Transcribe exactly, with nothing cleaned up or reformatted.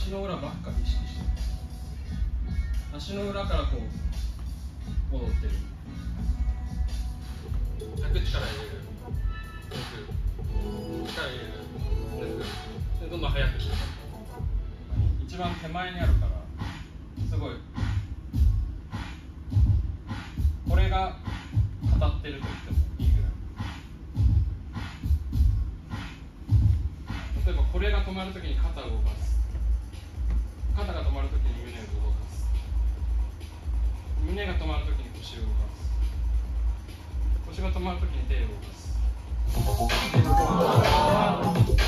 足の裏ばっかり意識してる。足の裏からこう戻ってる。 ひゃく力入れる、抜く、力入れる、抜く、でどんどん速くして一番手前にあるからすごいこれが語ってると言ってもいいぐらい。例えばこれが止まるときに肩を動かす、肩が止まるときに胸を動かす、胸が止まるときに腰を動かす、腰が止まるときに手を動かす。